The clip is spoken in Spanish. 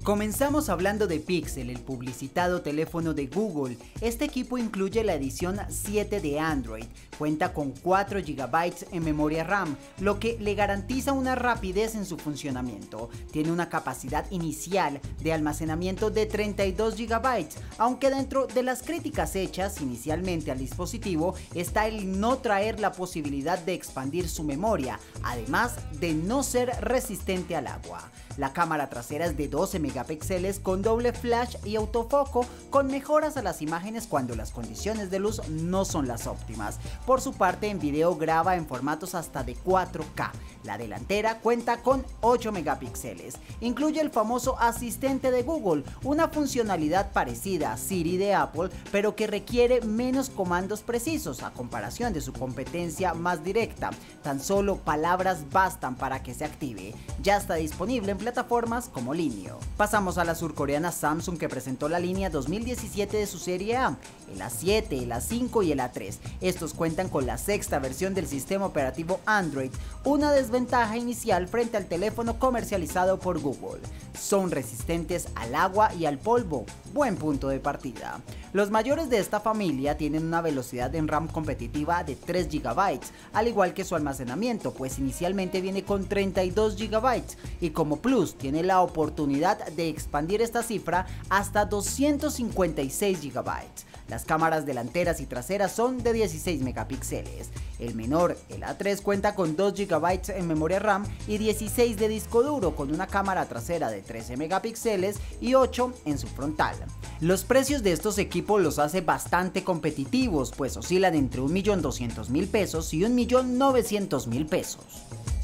Comenzamos hablando de Pixel, el publicitado teléfono de Google. Este equipo incluye la edición 7 de Android, cuenta con 4 GB en memoria RAM, lo que le garantiza una rapidez en su funcionamiento. Tiene una capacidad inicial de almacenamiento de 32 GB, aunque dentro de las críticas hechas inicialmente al dispositivo está el no traer la posibilidad de expandir su memoria, además de no ser resistente al agua. La cámara trasera es de 12 megapíxeles con doble flash y autofoco, con mejoras a las imágenes cuando las condiciones de luz no son las óptimas. Por su parte, en video graba en formatos hasta de 4K. La delantera cuenta con 8 megapíxeles. Incluye el famoso asistente de Google, una funcionalidad parecida a Siri de Apple, pero que requiere menos comandos precisos a comparación de su competencia más directa. Tan solo palabras bastan para que se active. Ya está disponible en plataformas como Linio. Pasamos a la surcoreana Samsung, que presentó la línea 2017 de su serie A, el A7, el A5 y el A3. Estos cuentan con la sexta versión del sistema operativo Android, una desventaja inicial frente al teléfono comercializado por Google. Son resistentes al agua y al polvo, buen punto de partida. Los mayores de esta familia tienen una velocidad en RAM competitiva de 3 GB, al igual que su almacenamiento, pues inicialmente viene con 32 GB y como plus tiene la oportunidad de expandir esta cifra hasta 256 GB. Las cámaras delanteras y traseras son de 16 megapíxeles. El menor, el A3, cuenta con 2 GB en memoria RAM y 16 de disco duro, con una cámara trasera de 13 megapíxeles y 8 en su frontal. Los precios de estos equipos los hace bastante competitivos, pues oscilan entre 1.200.000 pesos y 1.900.000 pesos.